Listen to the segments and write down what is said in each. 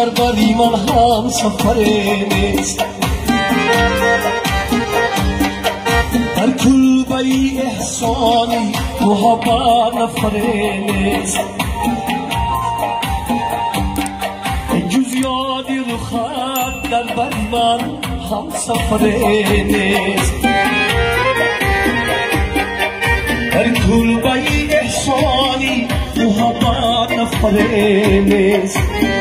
در بری من هم سفر نیست در کلبه احسانی محبت نفر نیست جز یادی رخت در بری من هم سفر نیست در کلبه احسانی محبت نفر نیست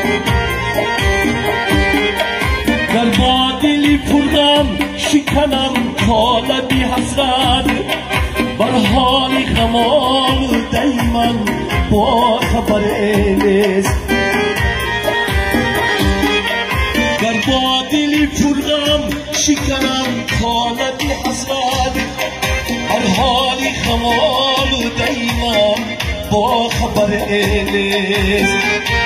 در با دلی پرغم شکنم تا لبی حسرت بر حال غمان دایما با خبر نیست در با دلی پرغم شکنم تا لبی حسرت بر حال غمان دایما با خبر نیست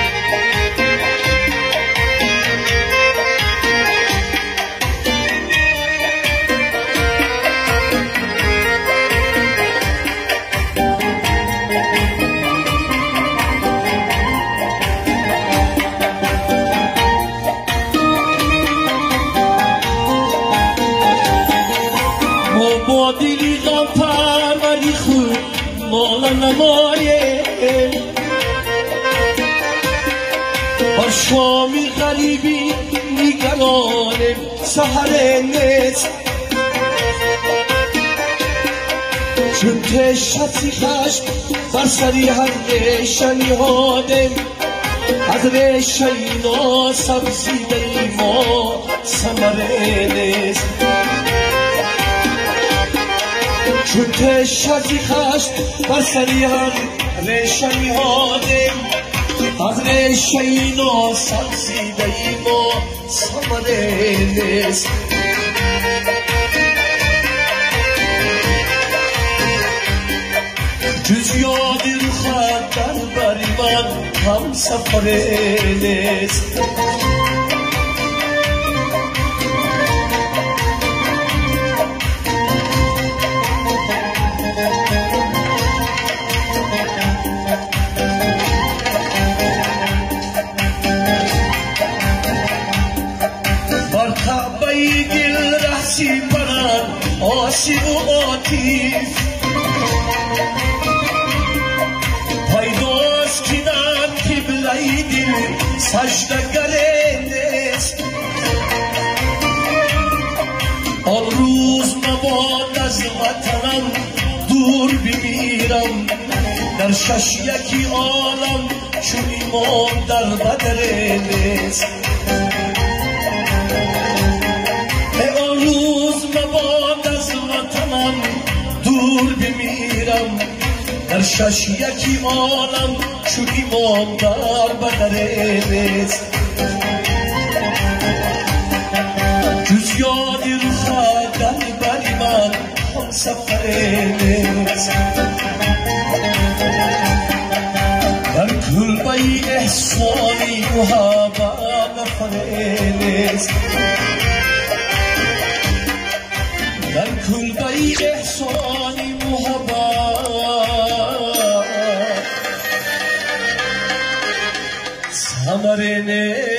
با دلی غم پروری خود مالا نمایه بر شامی غریبی نگرانم سهر نیست چون تشتی خشم بر سری هر ریشنی هادم از ریشه اینا سبزی ما ثمره نیست چون تشتی خشم بر سری هر ریشنی هادم از ریشه اینا سبزی ما ثمره نیست جز یاد رخت در بری من هم سفر نیست بر کعبه دل رهسی برند آسی و آتیف پیداست کنن قبله دل سجده نیست آن روز مباد از وطنم دور بمیرم در شش یکی عالم چون ایمان در بدر نیست آن روز مباد از وطنم دور بمیرم در شش یکی عالم چون ایمان در بدر نیست جز یاد رخت در بری من هم سفر نیست در کلبه احسانی محبت نفر نیست در کلبه احسانی محبت ثمر نیست